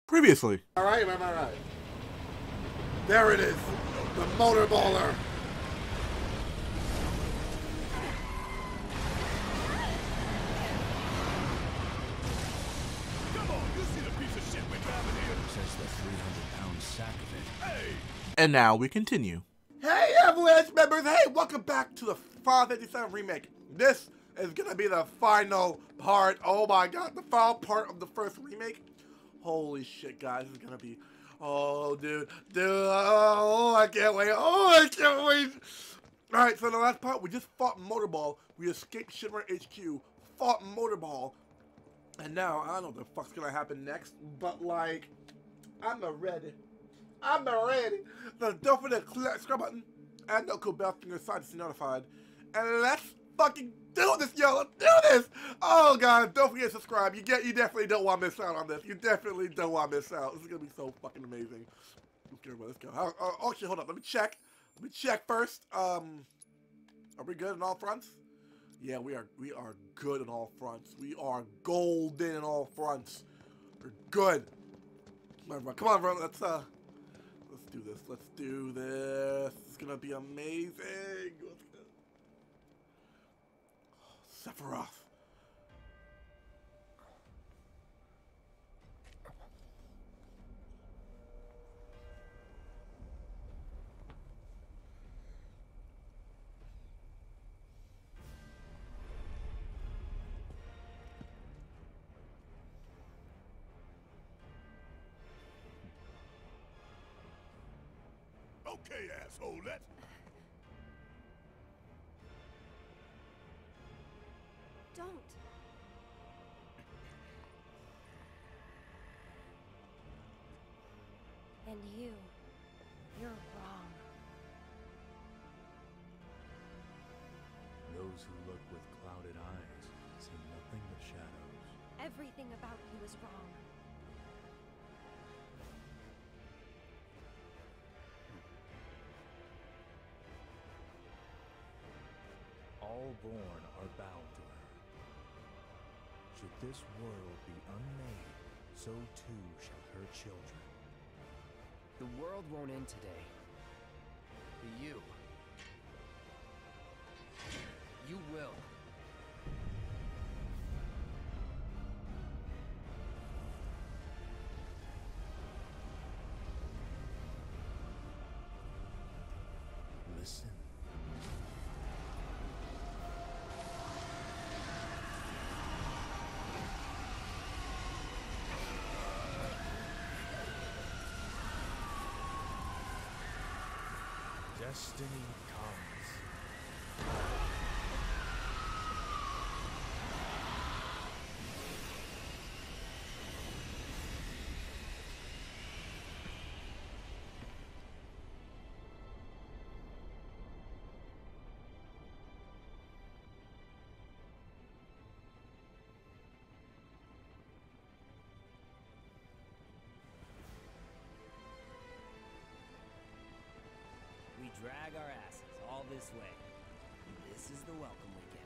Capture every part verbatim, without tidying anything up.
Previously. Alright, am I right? There it is. The motor baller. Come on, you see the piece of shit we're driving here? Says the three hundred pound sack of it. Hey! And now we continue. Hey, Avalanche members. Hey, welcome back to the Final Fantasy seven Remake. This is going to be the final part. Oh my god, the final part of the first remake. Holy shit, guys. This is going to be... Oh, dude. Dude. Oh, I can't wait. Oh, I can't wait. Alright, so in the last part, we just fought Motorball. We escaped Shimmer H Q. Fought Motorball. And now, I don't know what the fuck's going to happen next. But, like, I'm ready. I'm ready. So don't forget to click that subscribe button and the cool bell on your side to stay notified. And let's fucking do this, yo. Let's do this. Oh god, don't forget to subscribe. You get, you definitely don't want to miss out on this. You definitely don't want to miss out. This is gonna be so fucking amazing. Okay, well, let's go. Oh, oh, oh shit, hold up. Let me check. Let me check first. Um, are we good on all fronts? Yeah, we are. We are good on all fronts. We are golden on all fronts. We're good. Come on, bro. Come on, bro. Let's uh. Let's do this. Let's do this. It's gonna be amazing. Let's go. Oh, Sephiroth. Okay, asshole, let's... Don't. And you, you're wrong. Those who look with clouded eyes see nothing but shadows. Everything about you is wrong. All born are bound to her. Should this world be unmade, so too shall her children. The world won't end today. But you... You will. Listen. Destiny comes. We drag our asses all this way. And this is the welcome we get.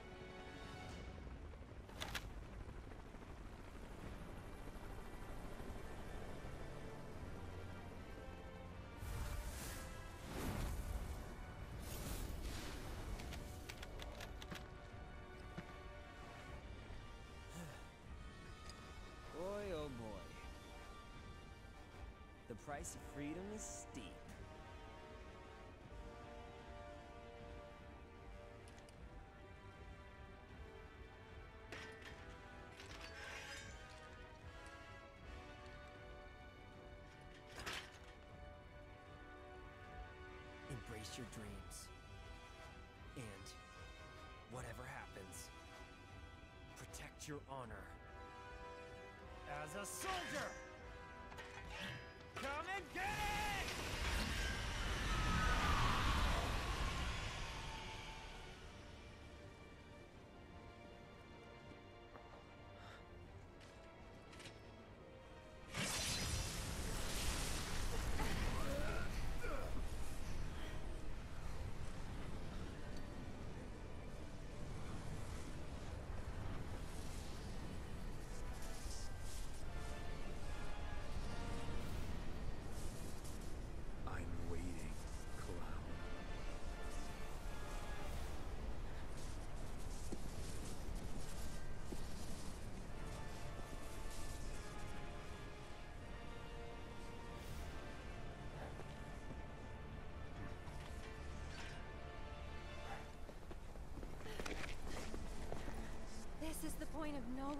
Boy, oh boy. The price of freedom is steep. Embrace your dreams. And whatever happens, protect your honor. As a soldier! Come and get it!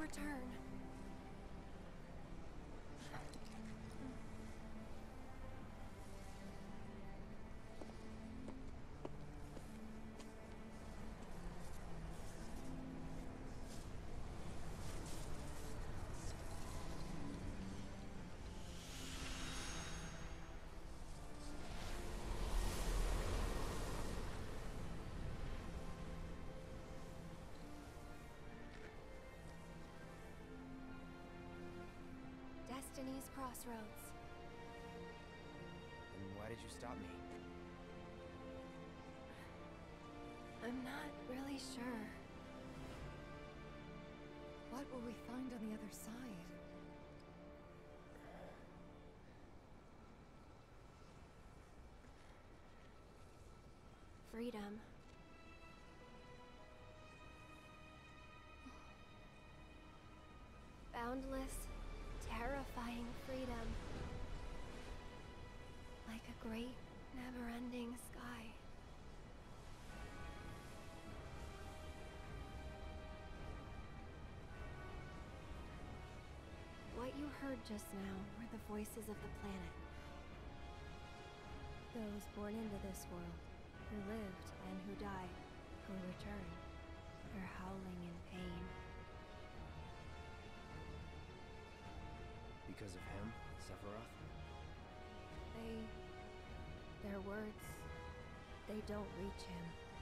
return. Destiny's crossroads. And why did you stop me? I'm not really sure. What will we find on the other side? Freedom. Boundless, terrifying freedom. Like a great, never-ending sky. What you heard just now were the voices of the planet. Those born into this world, who lived and who died, who returned. They're howling in pain. Because of him, Sephiroth? They... their words, they don't reach him.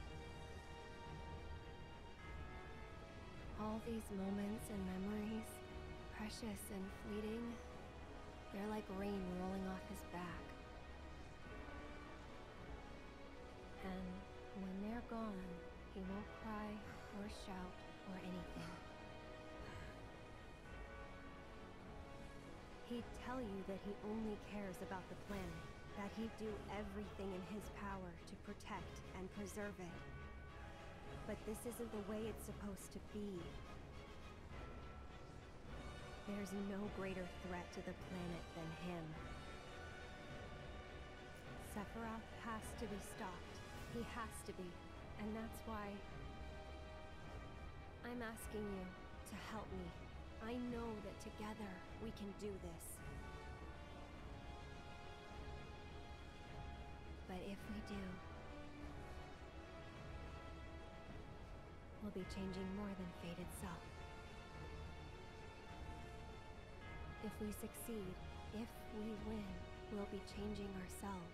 All these moments and memories, precious and fleeting, they're like rain rolling off his back. And when they're gone, he won't cry or shout or anything. He'd tell you that he only cares about the planet, that he'd do everything in his power to protect and preserve it. But this isn't the way it's supposed to be. There's no greater threat to the planet than him. Sephiroth has to be stopped. He has to be. And that's why I'm asking you to help me. I know that together we can do this. But if we do, we'll be changing more than fate itself. If we succeed, if we win, we'll be changing ourselves.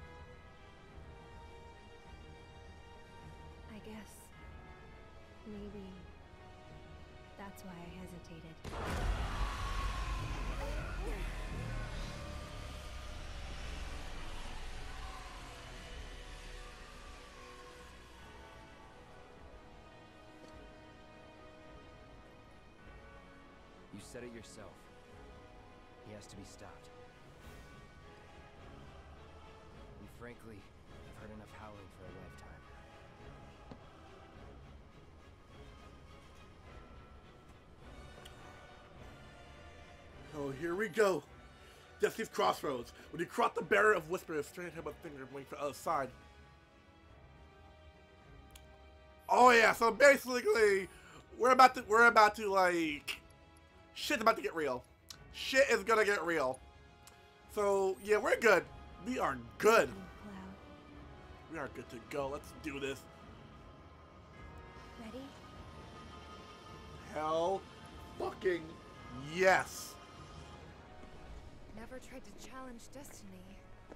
I guess maybe that's why I hesitated. You said it yourself. He has to be stopped. And frankly, I've heard enough howling for a lifetime. Oh, here we go. Destiny's Crossroads. When you cross the barrier of whispers, straight ahead with a finger waiting for the other side. Oh yeah, so basically, we're about to, we're about to like, shit's about to get real. Shit is gonna get real. So yeah, we're good. We are good. We are good to go. Let's do this. Ready? Hell fucking yes. Never tried to challenge destiny.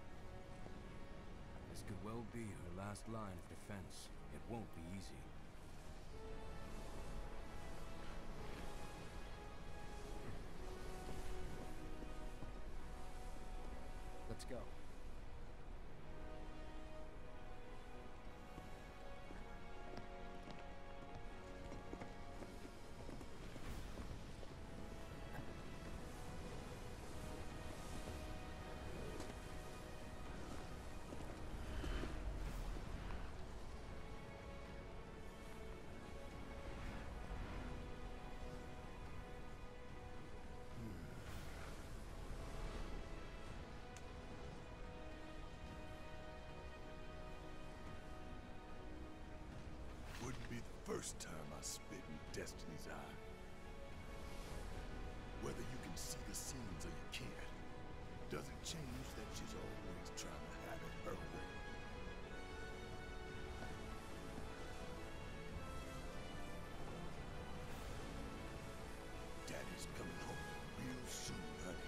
This could well be her last line of defense. It won't be easy. Let's go. Wouldn't be the first time I spit in Destiny's eye. scenes or you can't. Doesn't change that she's always trying to have it her way. Daddy's coming home real soon, honey.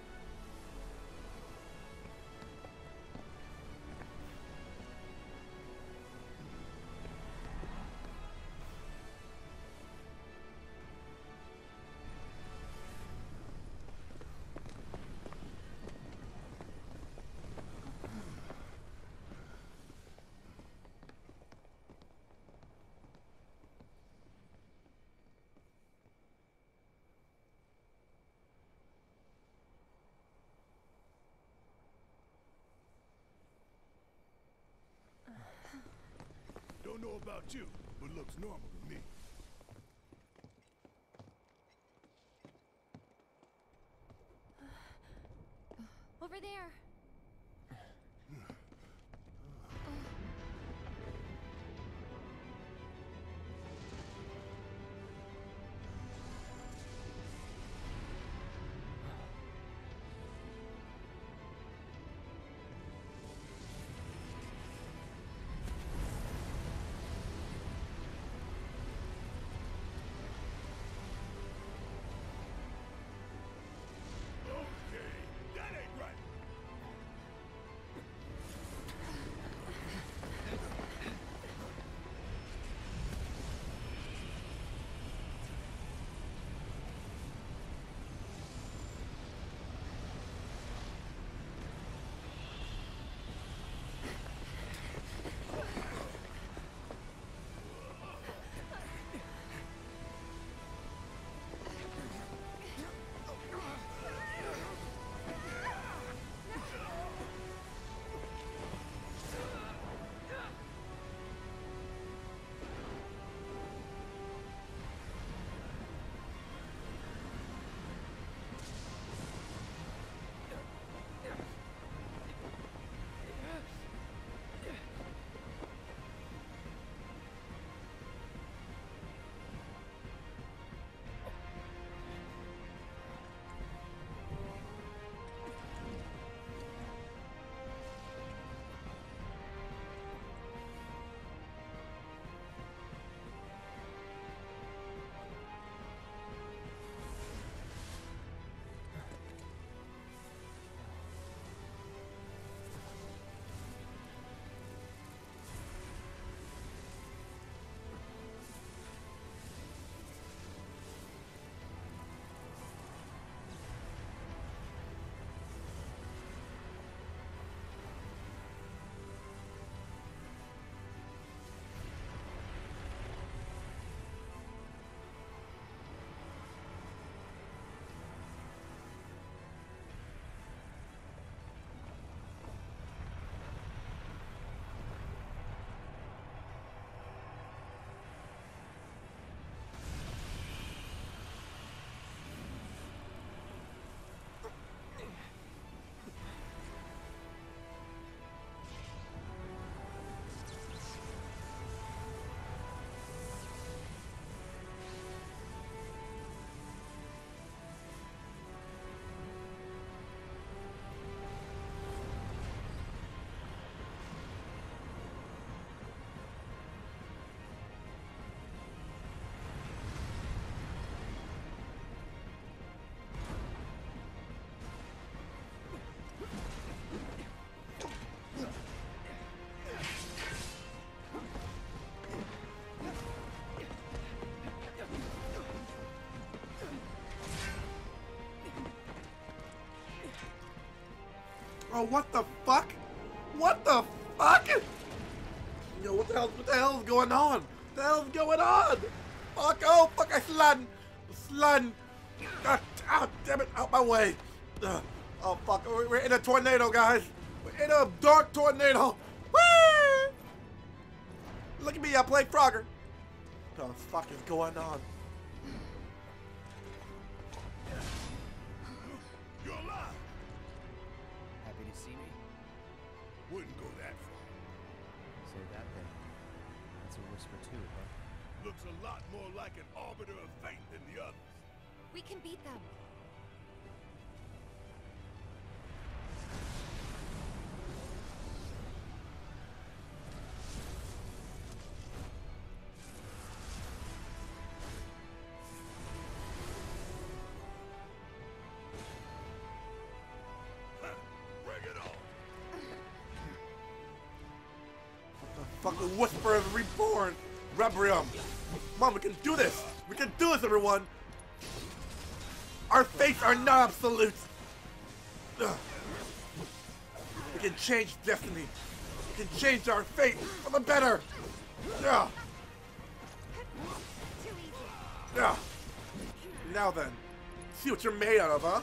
Don't know about you, but looks normal to me. Over there. Okay, that ain't right. Oh, what the fuck? What the fuck? Yo, what the hell? What the hell is going on? What the hell is going on? Fuck! Oh, fuck! I slid, slid. God, ah, damn it! Out my way! Ugh. Oh fuck! We're we're in a tornado, guys. We're in a dark tornado. Woo! Look at me! I play Frogger. What the fuck is going on? You're alive. Happy to see me? Wouldn't go that far. Say that then. That's a whisper too, huh? Looks a lot more like an arbiter of fate than the others. We can beat them. Fucking Whisperers Reborn. Rebrium. Come on, we can do this. We can do this, everyone. Our fates are not absolute. Ugh. We can change destiny. We can change our fate for the better. Yeah. Yeah. Now then, see what you're made out of, huh?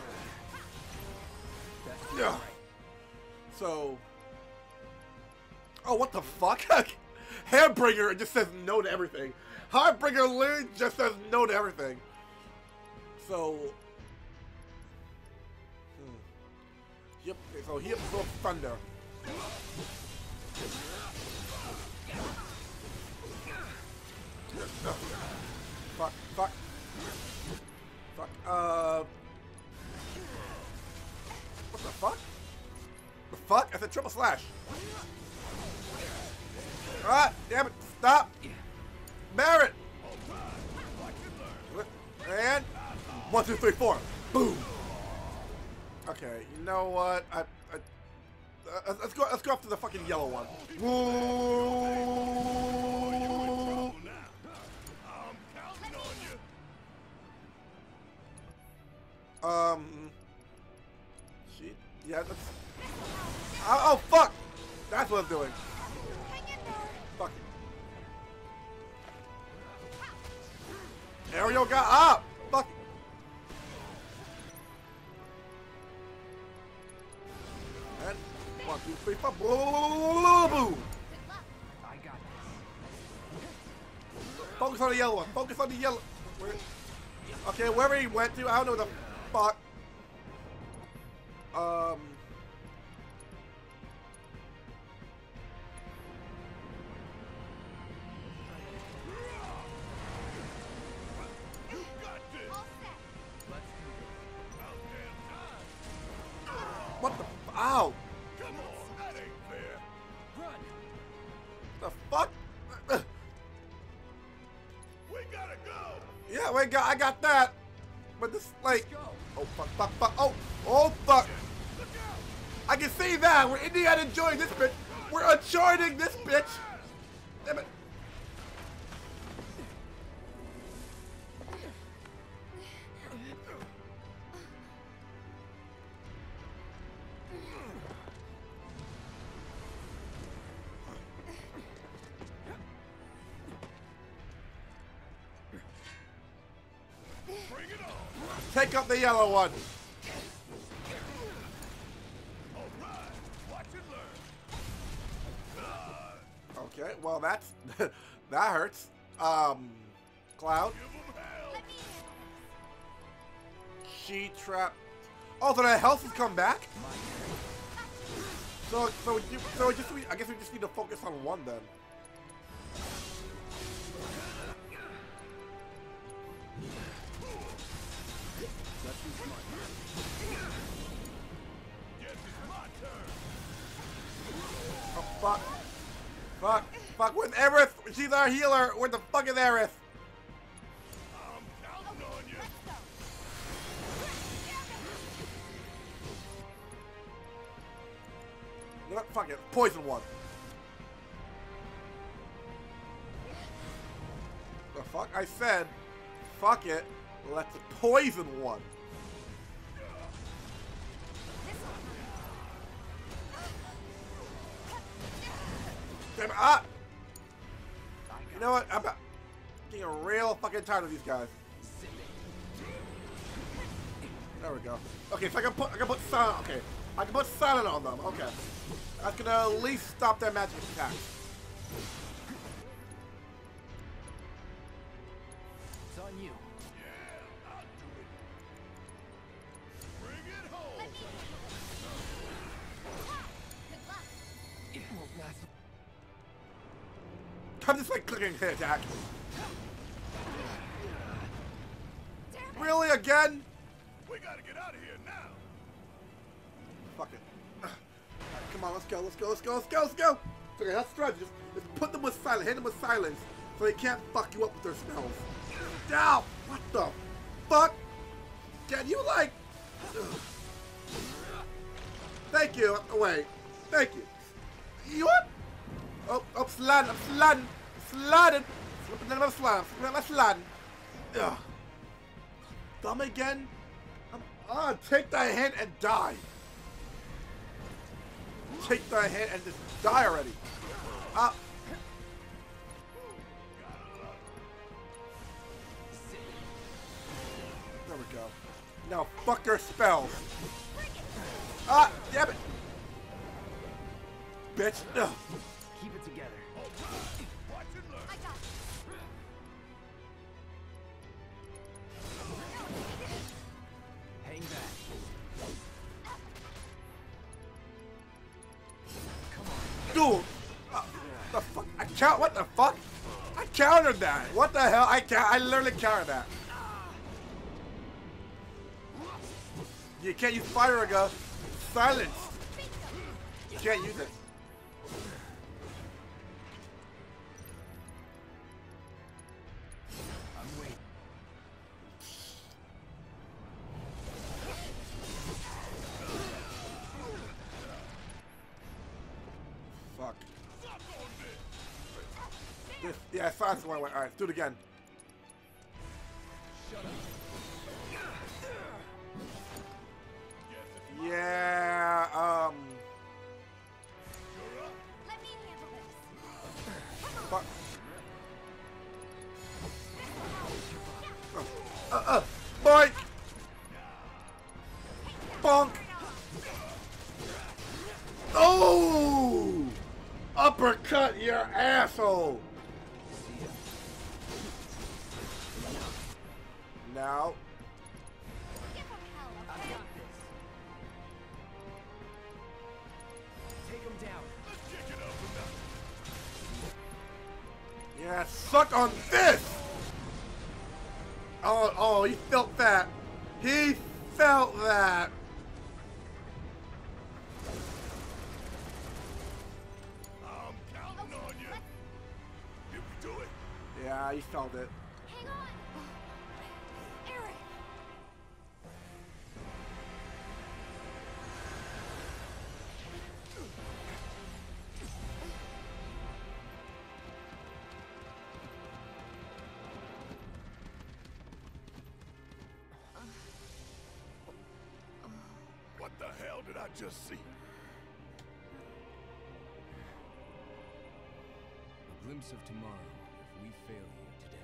Yeah. So. Oh, what the fuck? Handbringer just says no to everything. Heartbringer literally just says no to everything. So. Hmm. Yep. So he absorbs thunder. Fuck. Fuck. Fuck. Uh. What the fuck? The fuck? I said triple slash. Ah, damn it. Stop. Barrett. And one, two, three, four. Boom. Okay, you know what? I, I uh, let's go. Let's go after the fucking yellow one. Woo. Um. She. Yeah. That's. Oh, oh fuck! That's what I'm doing. Fuck. Ariel got up. Fuck. And one, two, three, four. Boom. I got this. Focus on the yellow one. Focus on the yellow. Where? Okay, wherever he went to, I don't know what the fuck. Um. What the? Ow! Come on, that ain't fair. Run. The fuck? We gotta go. Yeah, wait, got I got that. But this, like, Go. oh fuck, fuck, fuck, oh, oh fuck! I can see that. We're Indiana joining this bitch. We're adjoining this bitch. Damn it. Bring it on. Take up the yellow one. All right. Watch and learn. Okay, well that's that hurts. Um, Cloud. Give 'em hell. She trap. Oh, so the health has come back. So, so, you, so just we, I guess we just need to focus on one then. Oh fuck! Fuck! Fuck! With Aerith, she's our healer. Where the fuck is Aerith? I'm counting on you. You know what? Fuck it. Poison one. The fuck? I said, fuck it. Let's poison one. Damn it. Ah! You know what? I'm about getting real fucking tired of these guys. There we go. Okay, so I can put I can put silent. Okay, I can put silent on them. Okay, that's gonna at least stop their magic attack. It's on you. Yeah, I'll do it. Bring it home. It won't last. I'm just like clicking hit attack. Really again? We gotta get out of here now. Fuck it. Ugh. Alright, come on, let's go, let's go, let's go, let's go, let's go. Okay, that's strategy. Just, just put them with silence, hit them with silence, so they can't fuck you up with their spells. Down. What the fuck? Can you like? Ugh. Thank you. Oh, wait. Thank you. You what? Oh, oh, sliding, I'm sliding, I'm sliding. Slipping down my slide, I'm slipping down my sliding. Ugh. Dumb again? I'm, ah, take that hint and die. Take that hint and just die already. Ah. There we go. Now fuck your spells. Ah, damn it. Bitch. Ugh. Keep it together. Watch and learn. I got it. Hang back. Dude. Uh, the fuck? I count. What the fuck? I countered that. What the hell? I ca I literally countered that. You can't use fire again. Silence. You can't use it. I'm waiting. Fuck. This, yeah, silence is one way. All right, let's do it again. Yeah. Um. Let me handle this. Fuck. Uh, uh, boink! Bonk! Oh! Uppercut your asshole! Now. Give him hell. I got this. Take him down. Yeah, suck on this! Oh, oh, he felt that. He felt that. I'm counting on you. Did we do it? Yeah, he felt it. Hang on. Eric. What the hell did I just see? A glimpse of tomorrow if we fail you today.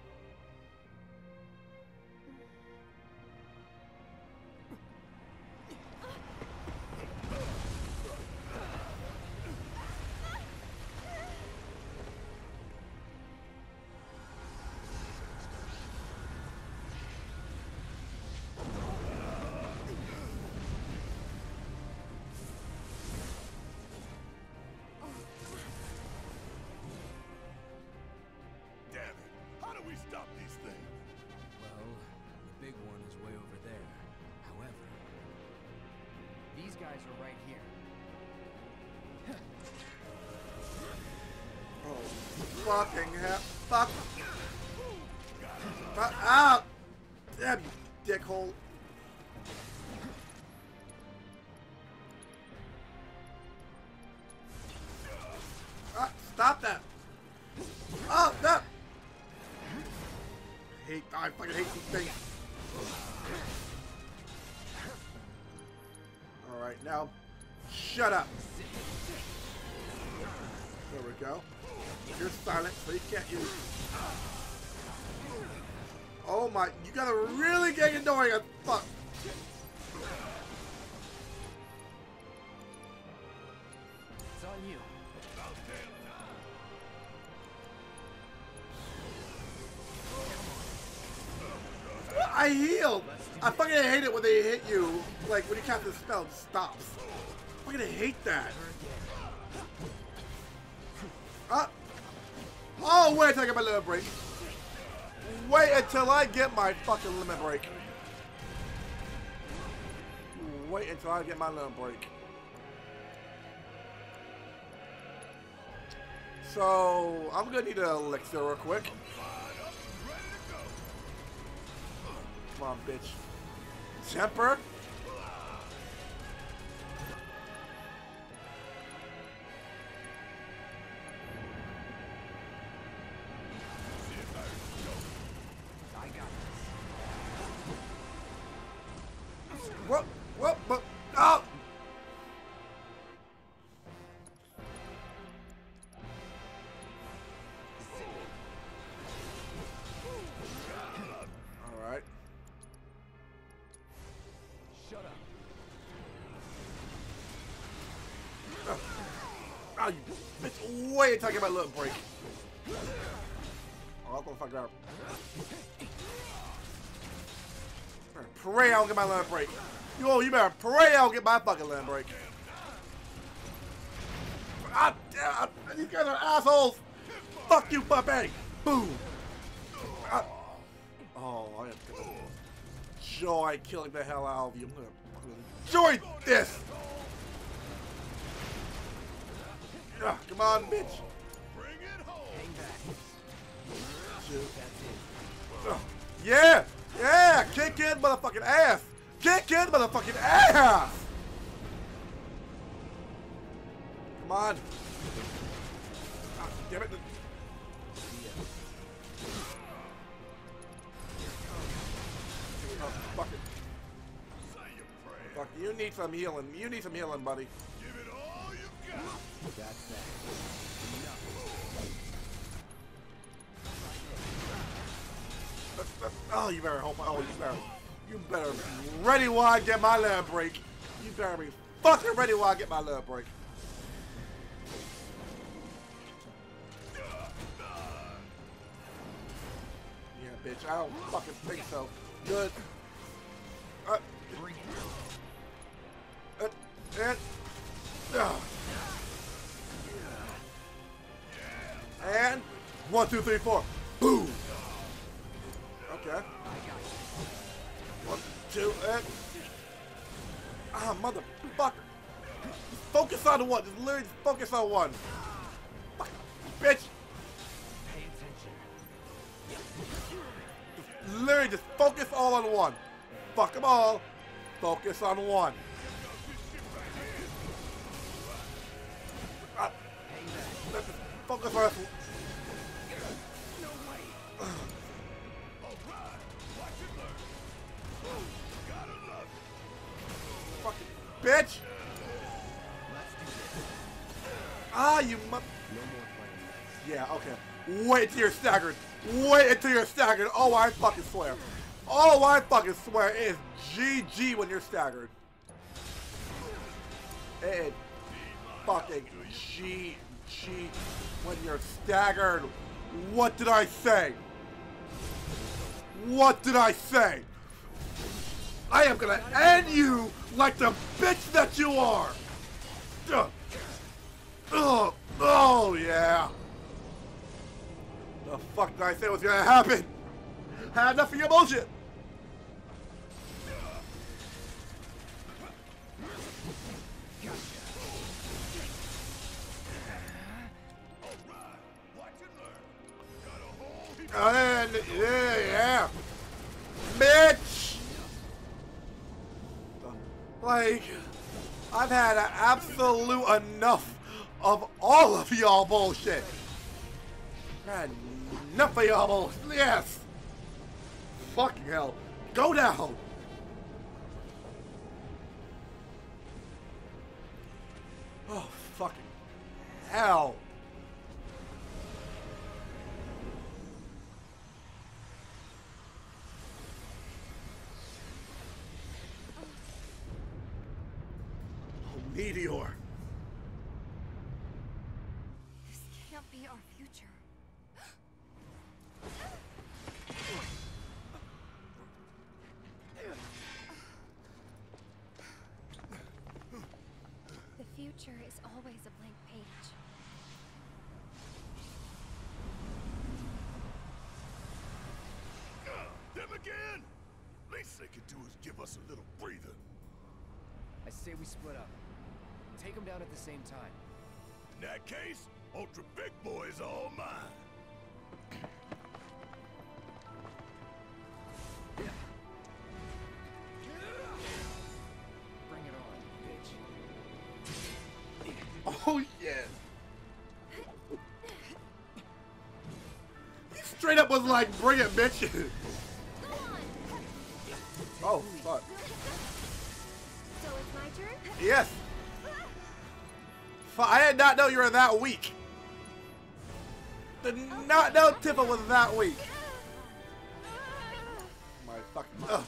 Damn it. How do we stop these things? Well, the big one is way over there. However, these guys are right here. Oh, fucking hell. Fuck. Fuck out! Damn you, dickhole. Ah, stop that! Oh, no! Hate, I fucking hate these things. Alright, now, shut up. There we go. You're silent, so you can't use. Oh my, you gotta really get annoying as fuck. It's on you. I healed! I fucking hate it when they hit you, like when you cast a spell, it stops. I fucking hate that. Ah. Oh, wait until I get my limit break. Wait until I get my fucking limit break. Wait until I get my limit break. So, I'm gonna need an elixir real quick. Come on, bitch. Temper. Ah, you bitch, wait until I get my little break. Oh, I'm gonna fuck up. Pray I don't get my land break. Yo, you better pray I don't get my fucking land break. Ah, damn, these guys are assholes. Fuck you, puppy. Boom. Ah. Oh, I am gonna enjoy killing the hell out of you. I'm gonna, I'm gonna enjoy this. Ah, come on, bitch. Bring it home. Hang back. Shoot. That's it. Ah, yeah, yeah, kick in motherfucking ass. Kick in motherfucking ass. Come on. Ah, damn it. Oh, fuck it. Say your prayer. Fuck, you need some healing. You need some healing, buddy. Give it all you got. That's that. Uh, uh, Oh, you better hope. Oh, you better. You better be ready while I get my leg break. You better be fucking ready while I get my leg break. Yeah, bitch. I don't fucking think so. Good. Uh, uh, and. Uh, and. One, two, three, four. Boom. Okay. One, two, and. Ah, motherfucker. Just focus on the one. Just literally just focus on one. Fuck, bitch. Pay attention. Just literally just focus all on one. Fuck them all. Focus on one. Ah, let's just focus on this. Fucking bitch! Ah, you mu- No more playing. Yeah, okay. Wait until you're staggered. Wait until you're staggered. Oh, I fucking swear. Oh, I fucking swear. It is G G when you're staggered. It is fucking G G when you're staggered. What did I say? What did I say? I am gonna end you like the bitch that you are. Ugh. Ugh. Oh yeah. The fuck did I say was gonna happen? Had enough of your bullshit. And yeah, yeah, bitch. Like, I've had an absolute enough of all of y'all bullshit. Had enough of y'all bullshit. Yes. Fucking hell. Go down. Oh, fucking hell. Meteor. This can't be our future. The future is always a blank page. Them again? Least they could do is give us a little breather. I say we split up. Take them down at the same time. In that case, Ultra Big Boy is all mine. Bring it on, bitch. Oh yeah. He straight up was like, bring it, bitch. Oh, fuck. So it's my turn? Yes. Fu- I did not know you were that weak. Did not know Tifa was that weak. My fucking. Ugh.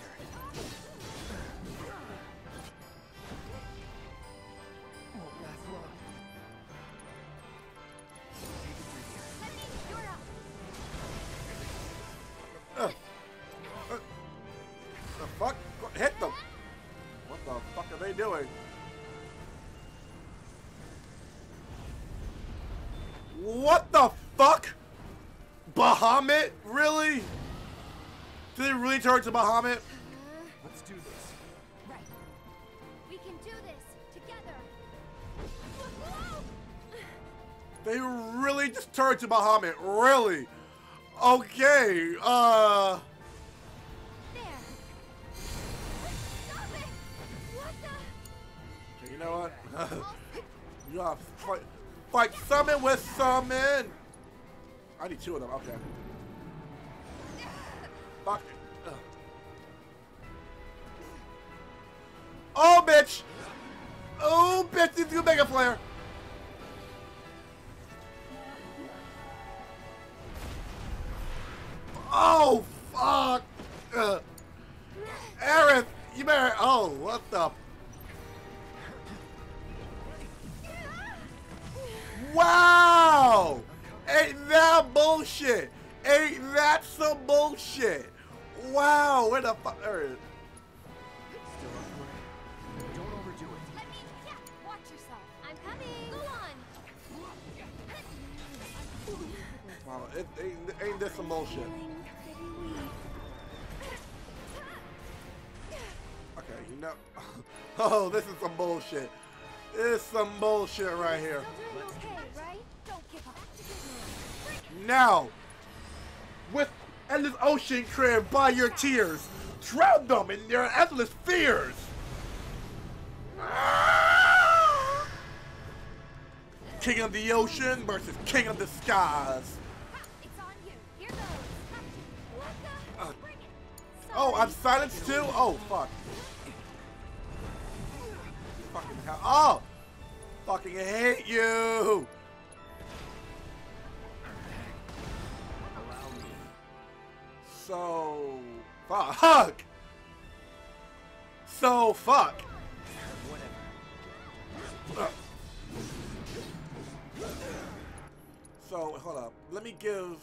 What the fuck? Bahamut? Really? Did it really turn to Bahamut? Let's do this. Right. We can do this together. They really just turned to Bahamut. Really? Okay. Uh. There. Stop it! What the? Okay, you know what? You gotta fight, fight summon with summon. I need two of them. Okay. Fuck. Ugh. Oh, bitch! Oh, bitch! This is a mega flare. Oh, fuck! Uh, Aerith, you better. Oh, what the? Wow! Ain't that bullshit? Ain't that some bullshit? Wow, where the fuck? Still upward. Don't overdo it. Let me. Yeah. Watch yourself. I'm coming. Go on. Wow, it, ain't, ain't this some bullshit? Okay, you know. Oh, this is some bullshit. This is some bullshit right here. Still doing okay, right? Don't give up. Now, with endless ocean created by your tears, drown them in their endless fears. King of the ocean versus King of the skies. It's on you. Here goes. What the? Uh, Bring it. Oh, I'm Sorry. silenced too? Oh, fuck. Fucking hell. Oh! Fucking hate you! So... Fuck! So fuck! Uh. So, hold up. Let me give...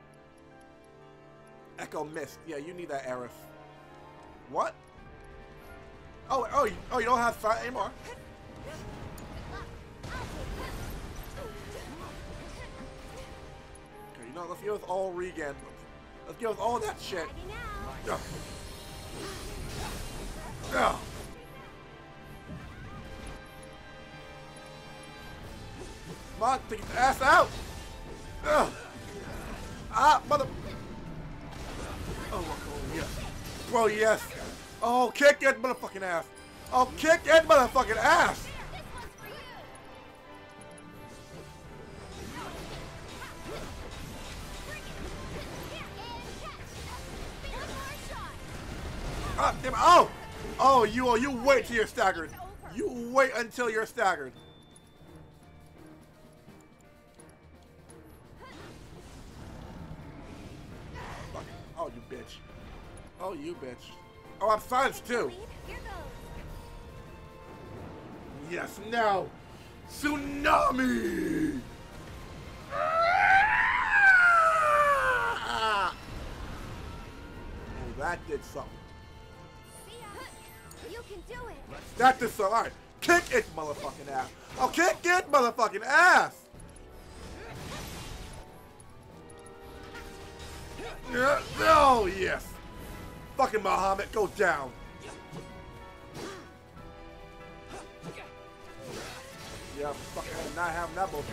Echo Mist. Yeah, you need that, Aerith. What? Oh, oh, you- oh, you don't have sight anymore. Okay, you know, let's give us all regen. Let's give us all that shit. Ugh. Ugh. Come on, take his ass out! Ugh. Ah, mother... Oh, oh, yes. Bro, yes. Oh, kick that motherfucking ass. Oh, kick that motherfucking ass. This one's for you. Bring it. Here, and catch. One more shot. Ah, damn it. Oh, oh, you, oh, you wait till you're staggered. You wait until you're staggered. Fuck. Oh, you bitch. Oh, you bitch. Oh, I'm silenced too. Here goes. Yes, now. Tsunami! Ah! Oh, that did something. See ya. You can do it. That did something. Alright. Kick it, motherfucking ass. Oh, kick it, motherfucking ass! Yeah. Oh, yes. Fucking Muhammad, go down. Yeah, fucking not having that bullshit.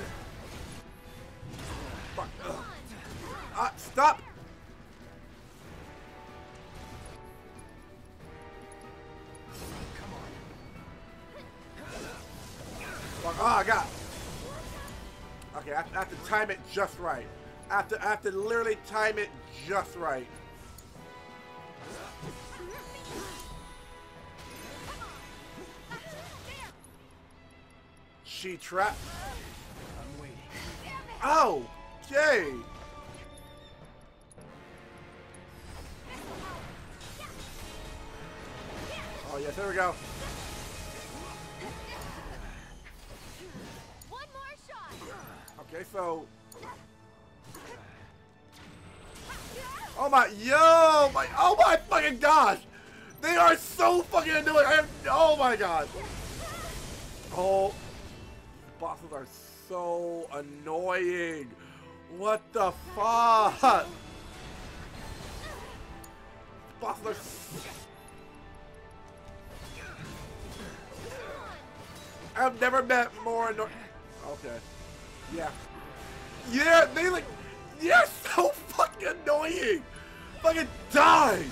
Fuck. Ugh. Ah, stop! Fuck. Oh, I got. Okay, I have to time it just right. I have to, I have to literally time it just right. She trapped. I'm waiting. Oh, okay. Oh yes, there we go. One more shot. Okay, so. Oh my, yo, my, oh my fucking gosh, they are so fucking annoying. I have, oh my god. Oh, boss bosses are so annoying. What the fuck? Bosses are. S I've never met more annoying. Okay. Yeah. Yeah, they like. You're so fucking annoying. Fucking die.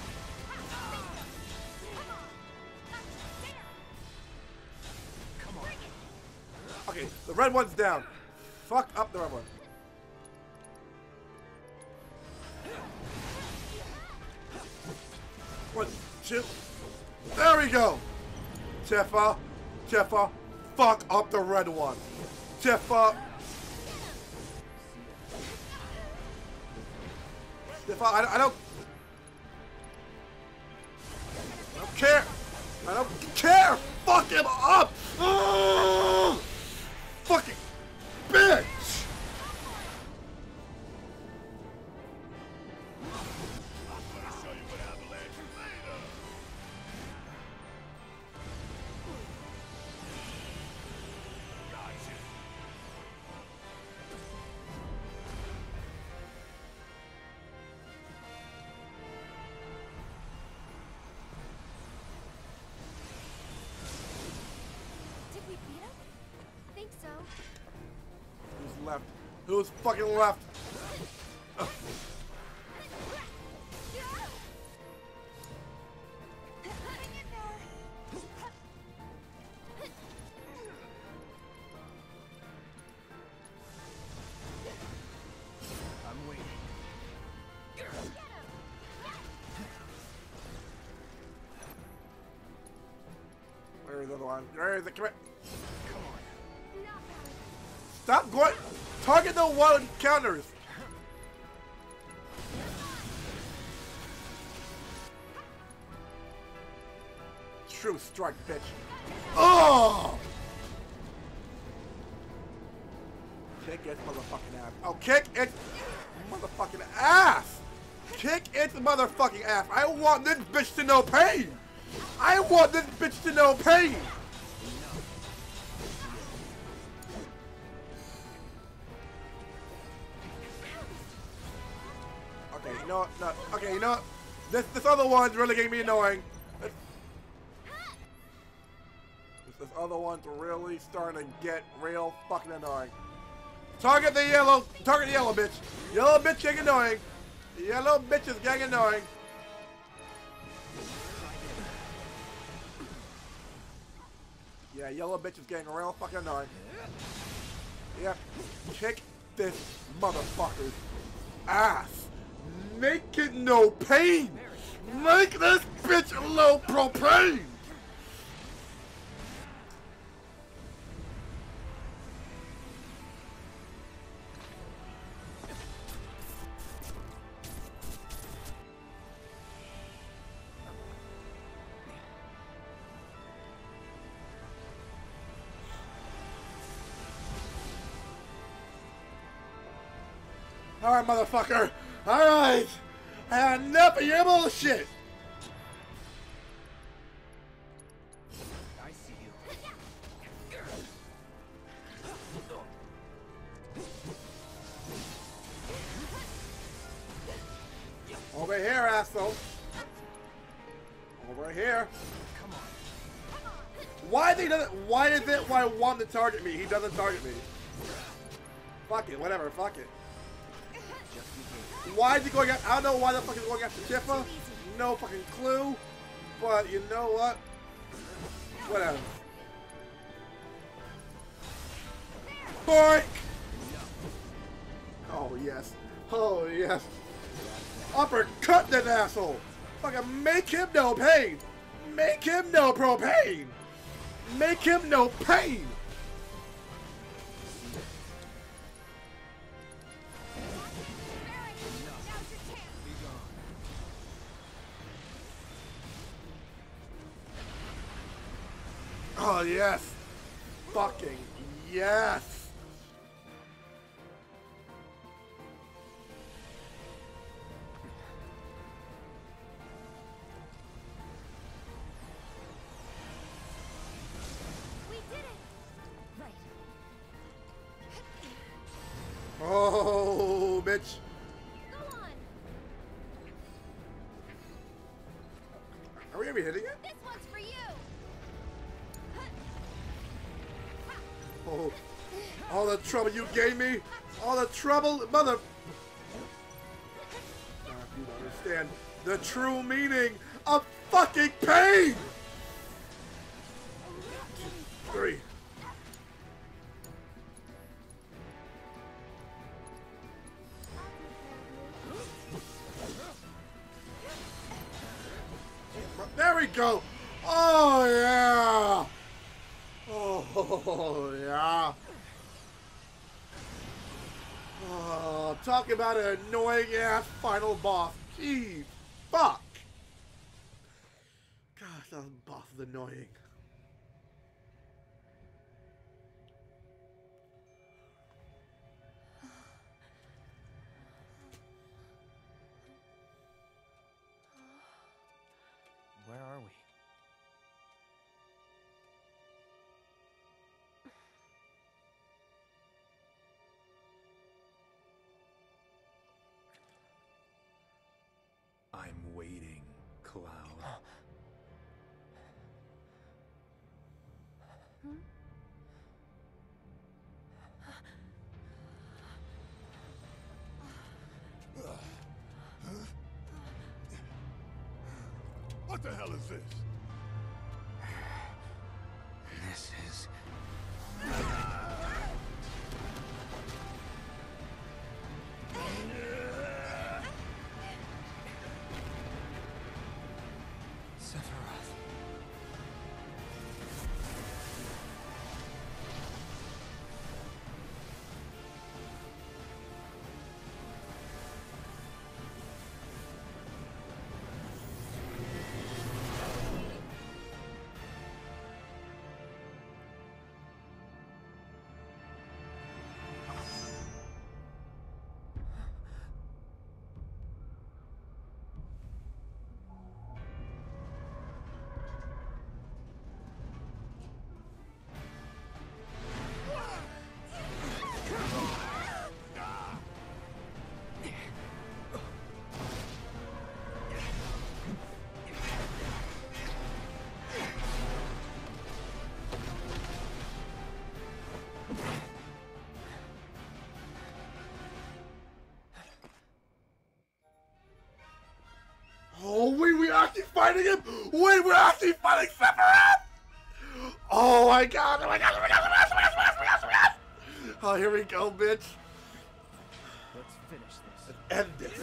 Okay, the red one's down. Fuck up the red one. One, two. There we go. Tifa, Tifa, fuck up the red one. Tifa. Tifa, I, I don't. I don't care. I don't care. Fuck him up. Oh, fucking bitch. Who's left? Who's fucking left? Ugh. I'm waiting. Where is the other one? Where is it? Come here. Stop going. Target the one counters. True strike, bitch. Oh! Kick its motherfucking ass. Oh, kick its motherfucking ass. Kick its motherfucking ass. I want this bitch to know pain. I want this bitch to know pain. Okay, you know what? No, okay, you know what? This this other one's really getting me annoying. This, this other one's really starting to get real fucking annoying. Target the yellow, target the yellow bitch. Yellow bitch getting annoying. Yellow bitch is getting annoying. Yeah, yellow bitch is getting real fucking annoying. Yep, kick this motherfucker's ass. Make it no pain! Make this bitch low propane! Alright, motherfucker! Alright! I had enough of your bullshit! I see you. Over here, asshole! Over here! Come on. Why they doesn't? Why is it? Why I want to target me? He doesn't target me. Fuck it, whatever. Fuck it. Why is he going after? I don't know why the fuck he's going after Tifa. No fucking clue. But you know what? Whatever. Boink! Oh yes. Oh yes. Uppercut that asshole. Fucking make him no pain. Make him no propane. Make him no pain. Oh yes. Fucking yes. bitch. Go on. Are we ever hitting it? This one's for you. Oh, all the trouble you gave me, all the trouble, mother. Ah, you don't understand the true meaning of fucking pain. Three. There we go. Oh yeah. Oh yeah. Oh, talk about an annoying ass final boss. Jeez, fuck. Gosh, that boss is annoying. Where are we? I'm waiting, Cloud. What the hell is this? This is... Sephiroth. Oh, wait, we're actually fighting him? Wait, we're actually fighting Sephiroth? Oh my god, oh my god, oh my god, oh my god, oh my god, oh my god, oh my god, oh my god. Oh, here we go, bitch. Let's finish this. End this.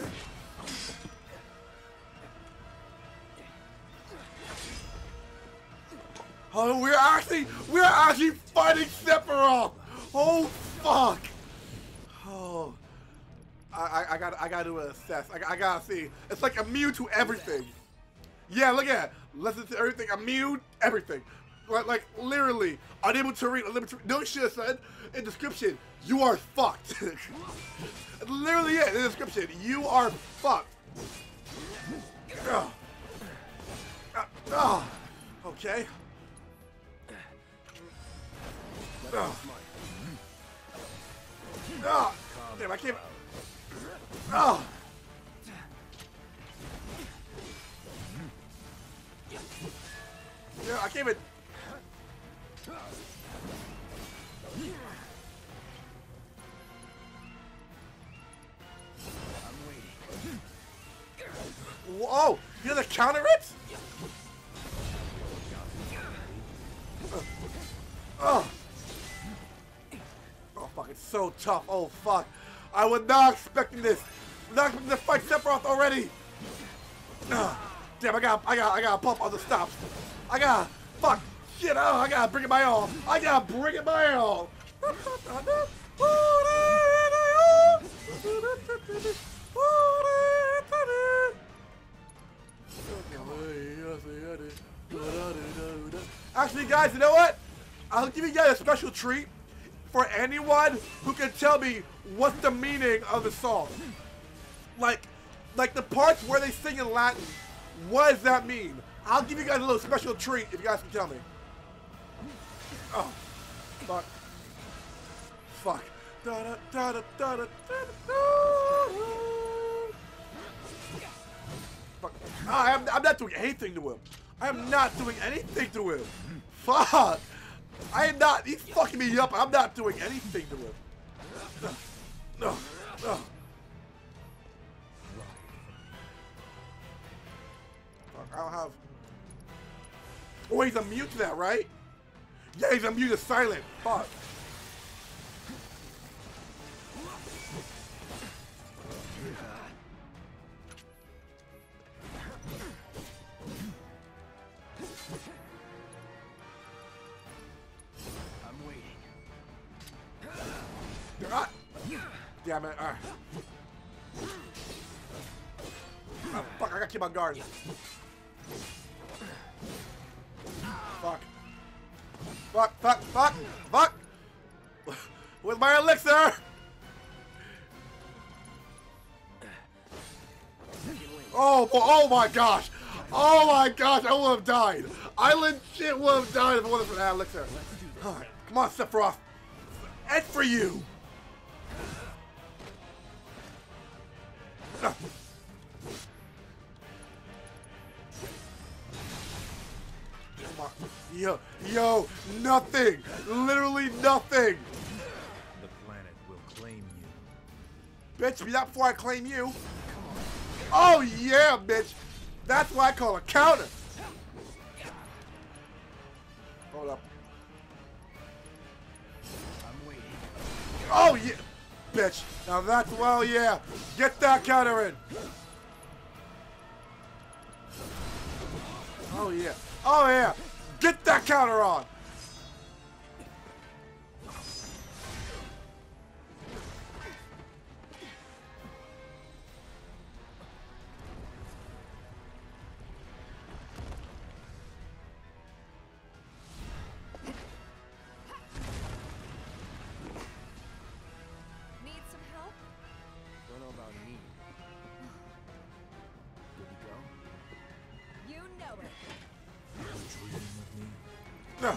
Oh, we're actually, we're actually fighting Sephiroth. Oh, fuck. Oh. I, I, I gotta, I gotta do an assess. I, I gotta see. It's like immune to everything. Yeah, look at it. Listen to everything. Immune, everything. Like, like literally, unable to read. Unable to read. No shit said in description. You are fucked. Literally, it in the description. You are fucked. Ugh. Uh, uh, okay. Ugh. Ugh. Damn, I can't. Oh! Yeah, I can't even. I'm waiting. Whoa! You're gonna counter it? Oh! Oh fuck! It's so tough. Oh fuck! I was not expecting this. Not expecting to fight Sephiroth already. Uh, damn! I got, I got, I got to pump on the stops. I got, fuck, shit! Oh, I gotta bring it my all. I gotta bring it my all. Actually, guys, you know what? I'll give you guys a special treat for anyone who can tell me what's the meaning of the song. Like, like the parts where they sing in Latin. What does that mean? I'll give you guys a little special treat if you guys can tell me. Oh, fuck, fuck. Da da da da da da da. Fuck. I am, I'm not doing anything to him. I am not doing anything to him. Fuck. I am not. He's fucking me up. I'm not doing anything to him. No. No. No. Fuck, I don't have. Oh, he's immune to that, right? Yeah, he's immune to silent. Fuck. I'm waiting. Ah. Damn it. Ah. Oh, fuck, I gotta keep on guard. Fuck. Fuck, fuck, fuck, fuck! With my elixir! Oh, oh my gosh! Oh my gosh, I would have died! I legit would have died if it wasn't for that elixir. Alright, come on, Sephiroth. And for you! Ah. Yo, yo, nothing! Literally nothing! The planet will claim you. Bitch, be that before I claim you. Oh yeah, bitch! That's what I call a counter! Hold up. I'm waiting. Oh yeah! Bitch! Now that's, well, yeah! Get that counter in! Oh yeah! Oh yeah! Get that counter on! Need some help? Don't know about me. Good to go? You know it. No.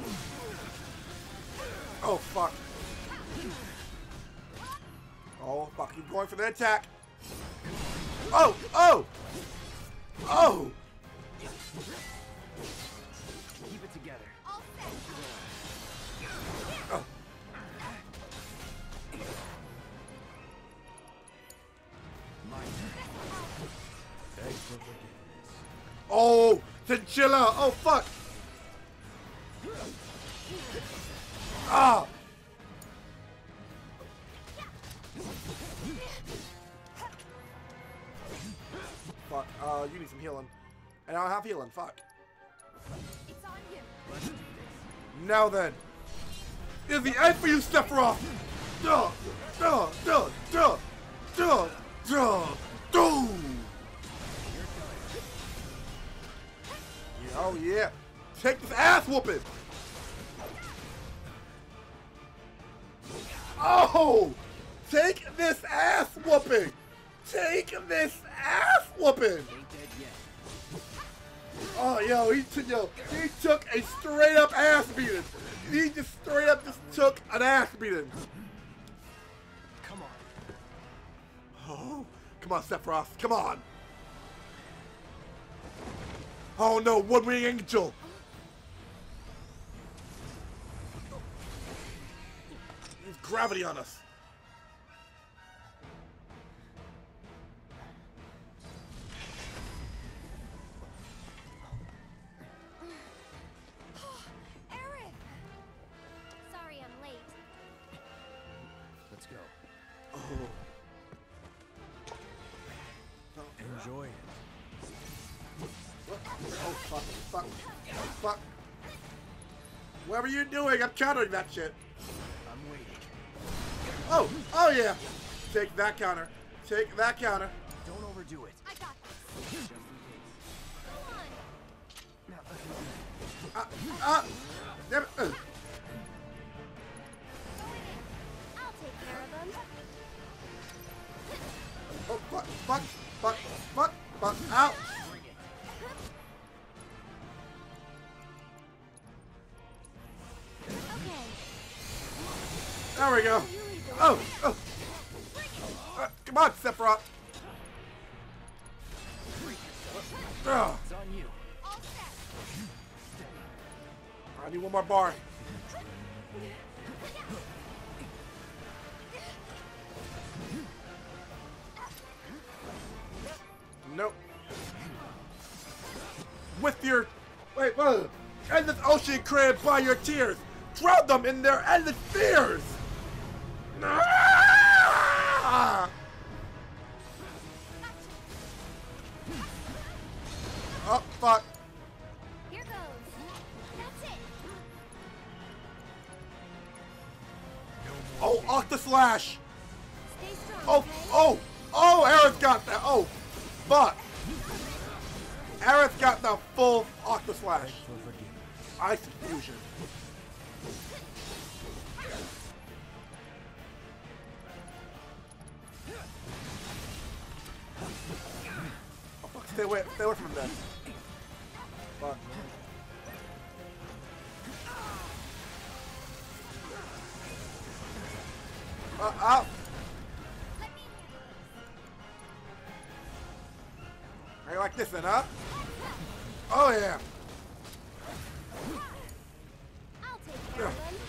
Oh fuck. Oh fuck, he's going for the attack. Oh! Oh! Oh! Keep it together. All set. Oh. Thanks for forgiveness. Oh! Chinchilla! Oh fuck! Ah! Fuck, uh, you need some healing. And I don't have healing, fuck. It's on you. Let's do this. Now then, is the end for you, Sephiroth! Duh! Duh! Duh! Duh! Duh! Duh! Duh! Oh yeah! Take this ass whooping! Oh! Take this ass whooping! Take this ass whooping! Ain't dead yet. Oh, yo, he took, yo, he took a straight up ass beating. He just straight up just took an ass beating. Come on. Oh, come on, Sephiroth, come on. Oh no, one wing angel. There's gravity on us. Aaron! Sorry I'm late. Let's go. Oh. Enjoy it. Oh, fuck, fuck, fuck. What are you doing? I'm countering that shit. I'm waiting. Oh, oh yeah. Take that counter. Take that counter. Don't overdo it. I got this. Just in case. Go on. Ah, ah. Damn it. Uh. Going in. I'll take care of them. Oh, fuck, fuck, fuck, fuck, fuck, ow. Bring it. Okay. There we go. You lead the way. oh, oh. Uh, come on, Sephiroth. Uh, It's on you. All set. I need one more bar. Nope. With your... Wait, whoa. Endless ocean created by your tears. Drown them in their endless fears. Ah! Oh, fuck. Here goes. That's it. Oh, Octa Slash. Stay strong, Oh, okay? oh, oh, Aerith got that. Oh, fuck. Aerith got the full Octa Slash. Ice Fusion. Oh, fuck, stay away, stay away from him then. Fuck. Uh, ow. How you like this then, huh? Oh, yeah. I'll take care of them.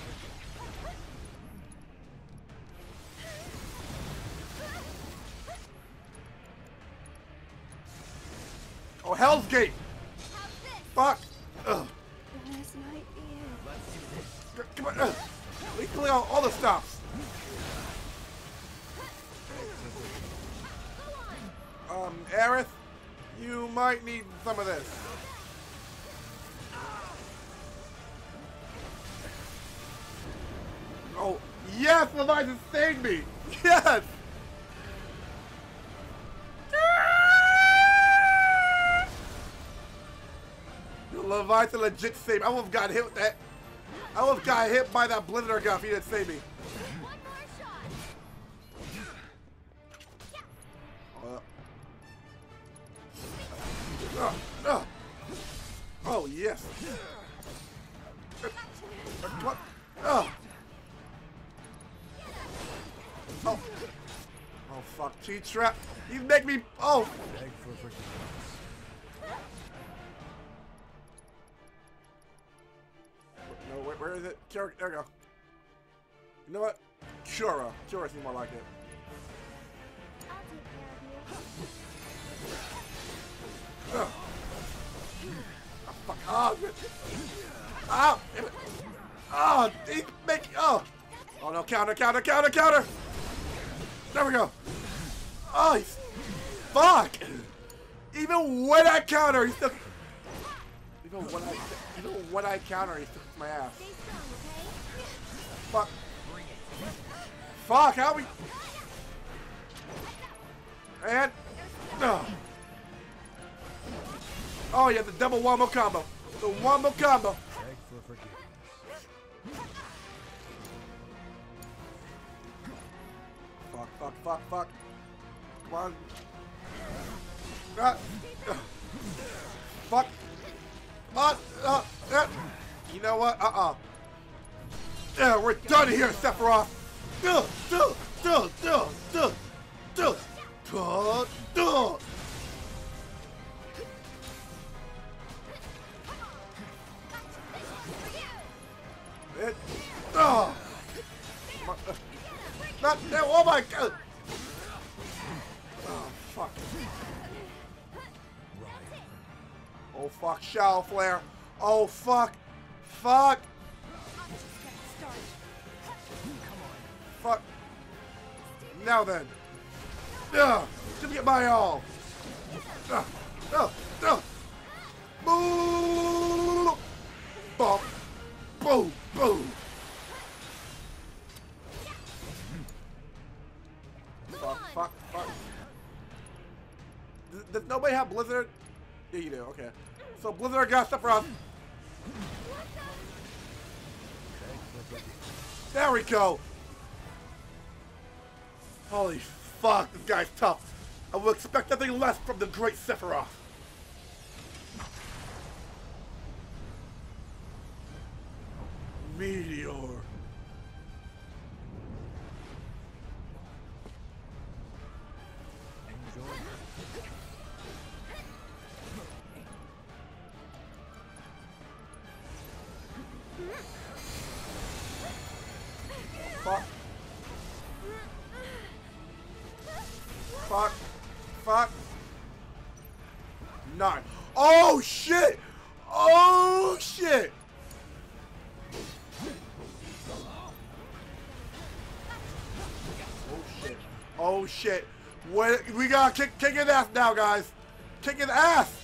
Oh, Hell's Gate. How's this? Fuck. Ugh. This might be it. Come on. Ugh. We clear out all the stops. Um, Aerith, you might need some of this. Oh, yes, Leviathan saved me. Yes. Leviathan legit saved me. I would have got hit with that. I would have got hit by that Blizzard gun if he didn't save me. One more shot. Uh, uh, uh. Oh, yes. Uh, uh, what? Oh. Oh. Oh, fuck. Cheat trap. You make me. Oh. Beg for forgiveness. No, where, where is it? Cura, there we go. You know what? Cura. Cura seems more like it. I'll take care of you. Ugh. Oh, fuck. Oh, shit. Oh, damn it. Oh, he make. Oh. Oh, no. Counter, counter, counter, counter. There we go. Oh, he's. Fuck. Even when I counter, he still. Even when I. Even when I counter, he still kicks my ass. Stay strong, okay? Fuck. Fuck, how we. And. No. Oh, yeah, the double wombo combo. The wombo combo. Beg for forgiveness. Fuck, fuck, fuck, fuck. Come on. Ah. Uh. Fuck. Come on. Uh, uh. You know what? Uh-uh. Yeah, we're done here, Sephiroth. Duh, duh, duh, duh, duh, duh, duh, duh. It, oh. My, uh, not there. Oh my god. Oh, fuck. Oh, fuck. Shadow Flare. Oh, fuck. Fuck. Fuck. Now then. Ugh. Give me my all. Ugh. Ugh. Ugh. Boom. Bump. Boom. Boom. Fuck. Fuck. Fuck. Does, does nobody have Blizzard? Yeah, you do. Okay. So Blizzard got Sephiroth. There we go. Holy fuck, this guy's tough. I would expect nothing less from the great Sephiroth. Meteor. Fuck. Fuck. Fuck. Nine. Oh shit! Oh shit! Oh shit. Oh shit. What, we gotta kick, kick his ass now, guys. Kick his ass!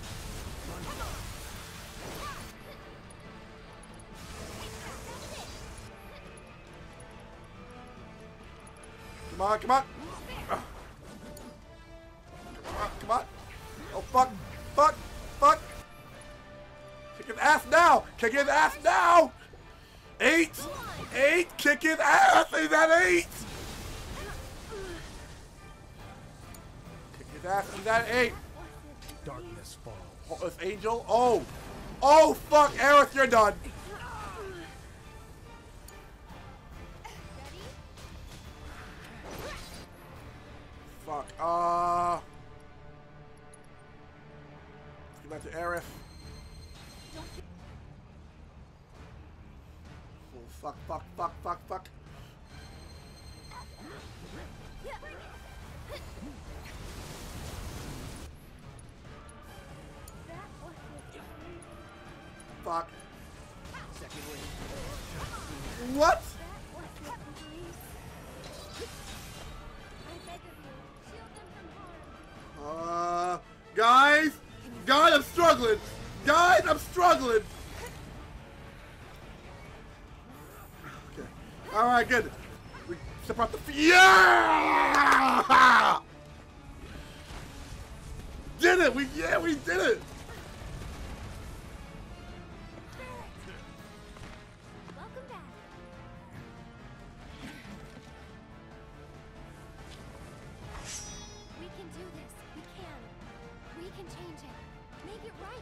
Come on, come on. Come on, come on. Oh, fuck, fuck, fuck. Kick his ass now. Kick his ass now. Eight. Eight. Kick his ass. Is that eight? Kick his ass. Is that eight? Darkness falls. Oh, it's Angel. Oh. Oh, fuck. Aerith, you're done. Fuck. Uh. Let's get back to Aerith. Oh, fuck, fuck, fuck, fuck, fuck. Fuck. What? Uh, guys, guys, I'm struggling. Guys, I'm struggling. Okay. All right, good. We step out the f yeah. Did it? We yeah, we did it. Welcome back. We can do this. We can. We can change it. Make it right.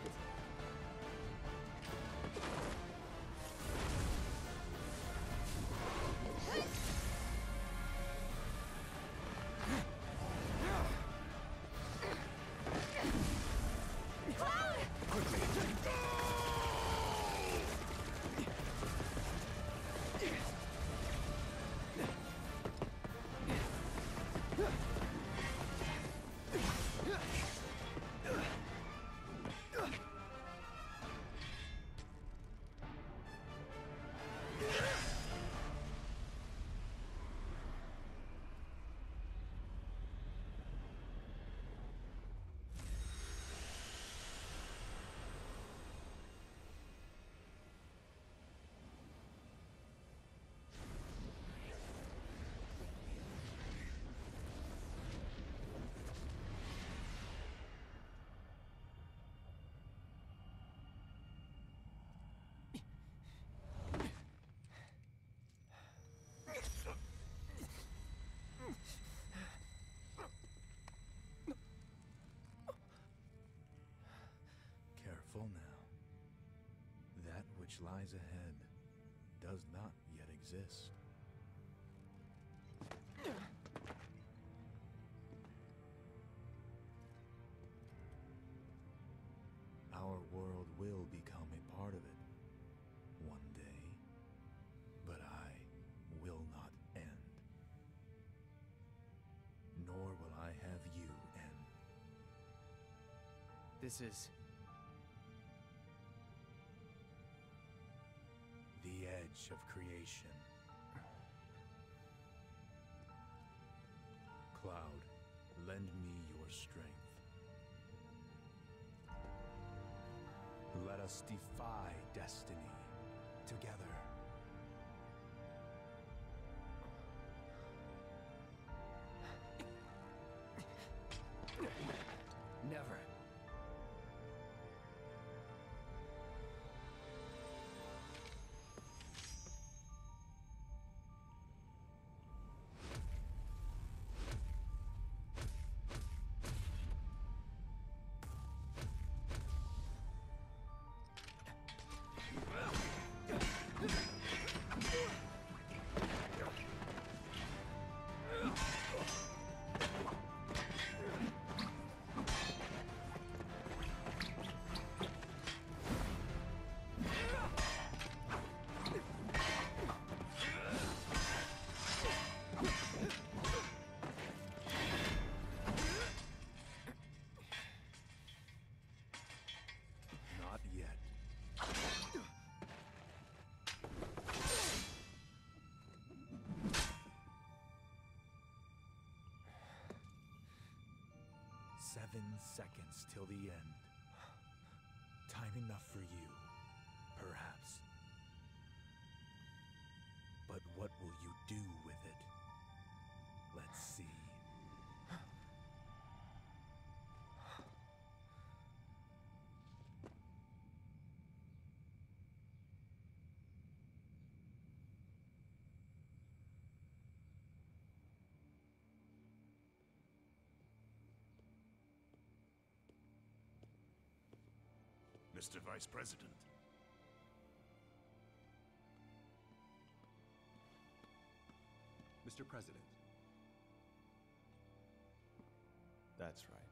Careful now. That which lies ahead does not yet exist. Our world will become a part of it one day, but I will not end. Nor will I have you end. This is... The edge of creation. Cloud, lend me your strength. Let us defy destiny together. Never. Seven seconds till the end. Time enough for you, perhaps. But what will you do with it? Let's see. Mister Vice President. Mister President. That's right.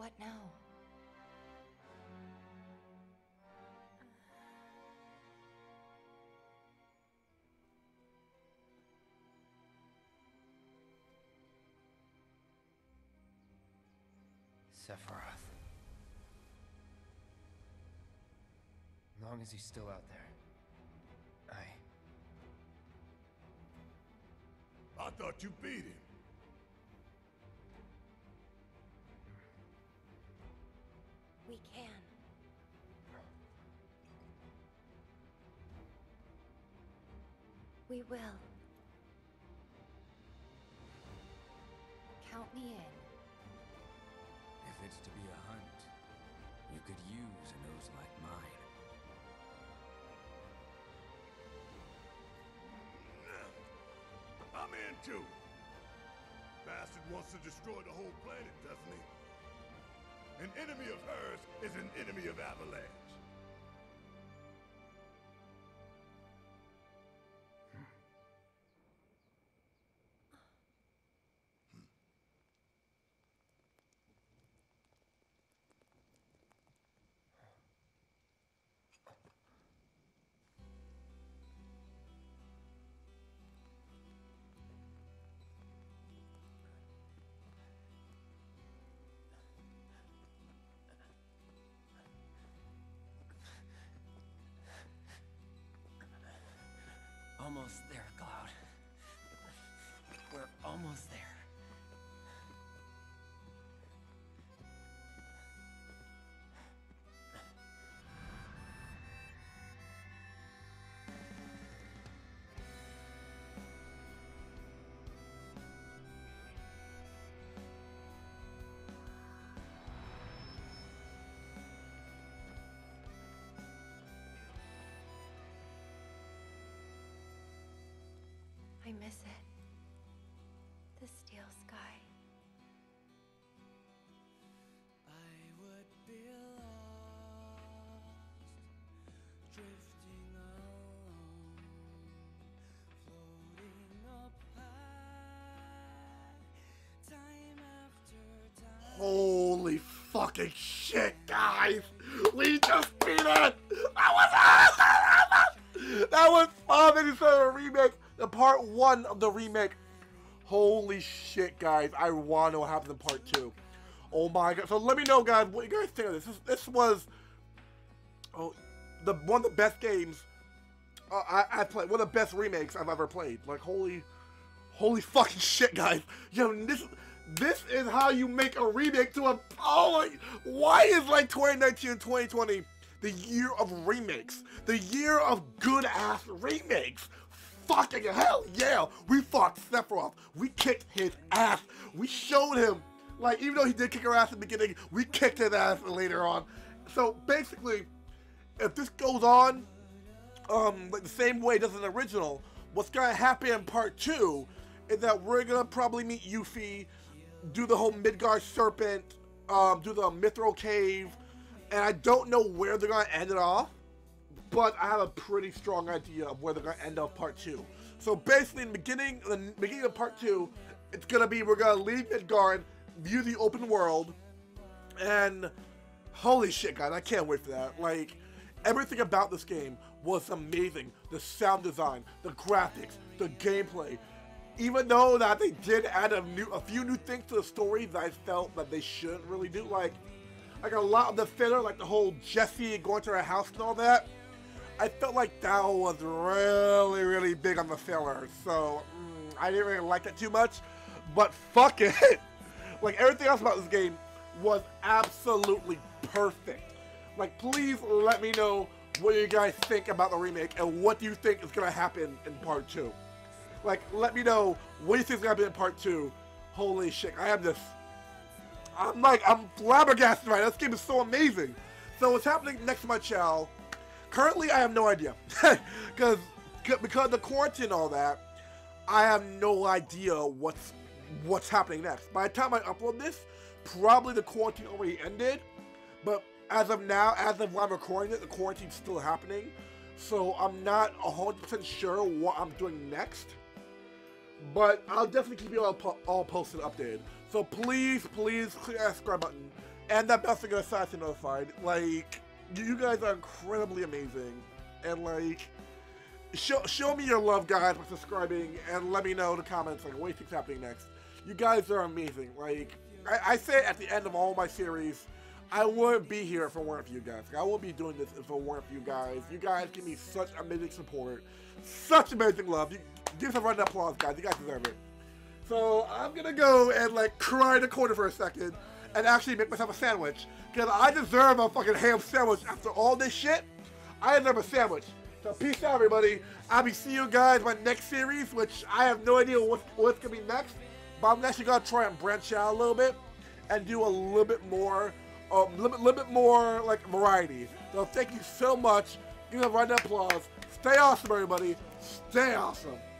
What now? Sephiroth. As long as he's still out there, I... I thought you beat him. We can. We will. Count me in. If it's to be a hunt, you could use a nose like mine. I'm in too. Bastard wants to destroy the whole planet, doesn't he? An enemy of hers is an enemy of Avalanche. Almost there, Cloud. We're almost there. I miss it. The steel sky. I would be lost, drifting alone, floating up high, time after time. Holy fucking shit, guys! We just beat it! That was that was Final Fantasy seven Remake, the part one of the remake. Holy shit, guys! I want to know what happens in part two. Oh my god! So let me know, guys, what you guys think of this. This, this was oh, the one of the best games uh, I, I played. One of the best remakes I've ever played. Like holy, holy fucking shit, guys! Yo, this. This is how you make a remake to a... Oh, why is like twenty nineteen and twenty twenty the year of remakes? The year of good-ass remakes? Fucking hell, yeah! We fought Sephiroth. We kicked his ass. We showed him, like, even though he did kick our ass in the beginning, we kicked his ass later on. So, basically, if this goes on, um, like the same way it does in the original, what's gonna happen in part two is that we're gonna probably meet Yuffie, do the whole Midgar Serpent, um, do the Mithril Cave, and I don't know where they're going to end it off, but I have a pretty strong idea of where they're going to end off part two. So basically, in the beginning, the beginning of part two, it's going to be, we're going to leave Midgar, view the open world, and holy shit, guys, I can't wait for that. Like, everything about this game was amazing. The sound design, the graphics, the gameplay. Even though that they did add a new, a few new things to the story that I felt that they shouldn't really do, like, like a lot of the filler, like the whole Jesse going to her house and all that. I felt like that was really, really big on the filler, so mm, I didn't really like it too much. But fuck it, like everything else about this game was absolutely perfect. Like, please let me know what you guys think about the remake and what do you think is gonna happen in part two. Like, let me know what you think is gonna be in part two. Holy shit, I am just, I'm like, I'm flabbergasted right now. This game is so amazing. So what's happening next to my channel, currently I have no idea. Because because of the quarantine and all that, I have no idea what's what's happening next. By the time I upload this, probably the quarantine already ended. But as of now, as of when I'm recording it, the quarantine's still happening. So I'm not one hundred percent sure what I'm doing next. But I'll definitely keep you all, po all posted and updated. So please, please click that subscribe button and that Belsing Assassin Notified. Like, you guys are incredibly amazing. And, like, show, show me your love, guys, by subscribing, and let me know in the comments, like, what do you think's happening next. You guys are amazing. Like, I, I say it at the end of all my series, I wouldn't be here if it weren't for you guys. Like, I wouldn't be doing this if it weren't for you guys. You guys give me such amazing support, such amazing love. You, give us a round of applause, guys. You guys deserve it. So, I'm gonna go and, like, cry in the corner for a second and actually make myself a sandwich. Because I deserve a fucking ham sandwich after all this shit. I deserve a sandwich. So peace out, everybody. I'll be seeing you guys in my next series, which I have no idea what, what's going to be next. But I'm actually going to try and branch out a little bit and do a little bit more, a um, little, little bit more, like, variety. So thank you so much. Give me a round of applause. Stay awesome, everybody. Stay awesome.